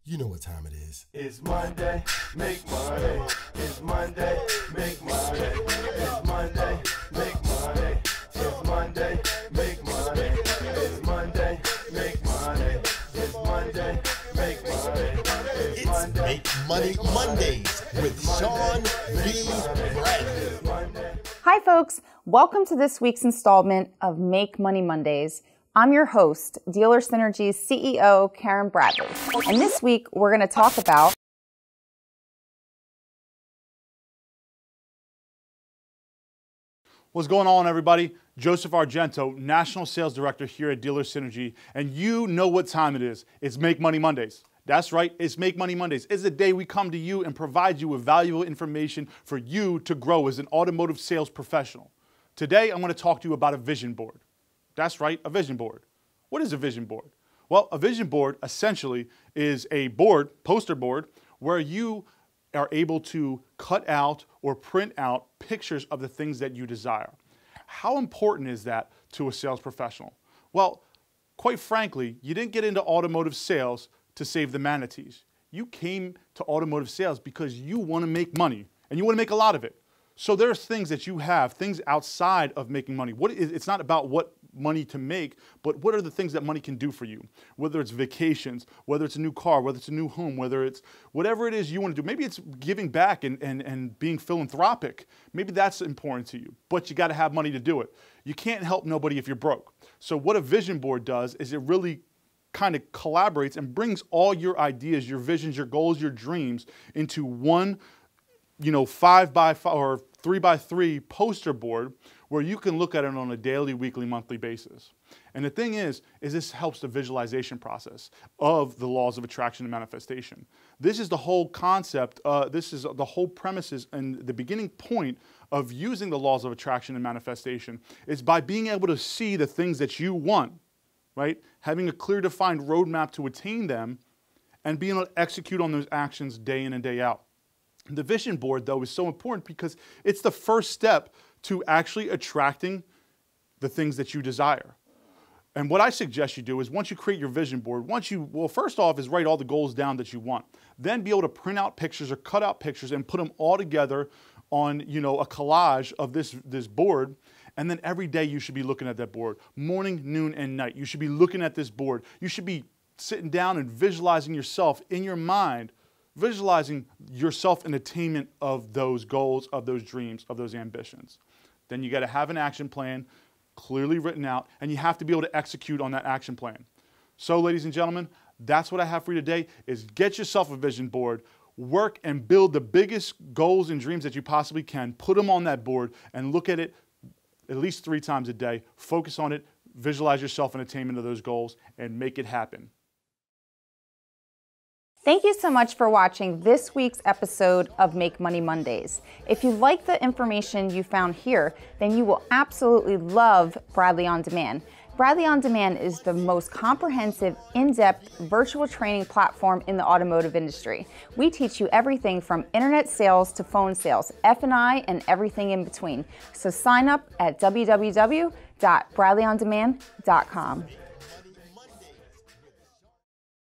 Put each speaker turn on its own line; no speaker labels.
You know what time it is.
It's Monday, make money. It's Monday, make money. It's Monday, make money. It's Monday, make money. It's Monday, make money. It's Monday, make money.
It's Make Money Mondays with Sean V. Bradley.
Hi folks, welcome to this week's installment of Make Money Mondays. I'm your host, Dealer Synergy's CEO, Karen Bradley. And this week, we're going to talk about
What's going on, everybody? Joseph Argento, National Sales Director here at Dealer Synergy, and you know what time it is. It's Make Money Mondays. That's right, it's Make Money Mondays. It's the day we come to you and provide you with valuable information for you to grow as an automotive sales professional. Today, I'm going to talk to you about a vision board. That's right, a vision board. What is a vision board? Well, a vision board essentially is a board, poster board, where you are able to cut out or print out pictures of the things that you desire. How important is that to a sales professional? Well, quite frankly, you didn't get into automotive sales to save the manatees. You came to automotive sales because you want to make money, and you want to make a lot of it. So there's things that you have, things outside of making money. It's not about what money to make, but what are the things that money can do for you? Whether it's vacations, whether it's a new car, whether it's a new home, whether it's whatever it is you want to do. Maybe it's giving back and being philanthropic. Maybe that's important to you, but you got to have money to do it. You can't help nobody if you're broke. So what a vision board does is it really kind of collaborates and brings all your ideas, your visions, your goals, your dreams into one 5x5 or 3x3 poster board where you can look at it on a daily, weekly, monthly basis. And the thing is this helps the visualization process of the laws of attraction and manifestation. This is the whole concept, this is the whole premises and the beginning point of using the laws of attraction and manifestation is by being able to see the things that you want, right? Having a clear defined roadmap to attain them and being able to execute on those actions day in and day out. The vision board, though, is so important because it's the first step to actually attracting the things that you desire. And what I suggest you do is once you create your vision board, first off is write all the goals down that you want. Then be able to print out pictures or cut out pictures and put them all together on, a collage of this board. And then every day you should be looking at that board, morning, noon, and night. You should be looking at this board. You should be sitting down and visualizing yourself in your mind, visualizing yourself in attainment of those goals, of those dreams, of those ambitions. Then you got to have an action plan clearly written out, and you have to be able to execute on that action plan. So, ladies and gentlemen, that's what I have for you today, is get yourself a vision board, work and build the biggest goals and dreams that you possibly can, put them on that board, and look at it at least 3 times a day, focus on it, visualize yourself in attainment of those goals, and make it happen.
Thank you so much for watching this week's episode of Make Money Mondays. If you like the information you found here, then you will absolutely love Bradley On Demand. Bradley On Demand is the most comprehensive, in-depth virtual training platform in the automotive industry. We teach you everything from internet sales to phone sales, F&I, and everything in between. So sign up at www.bradleyondemand.com.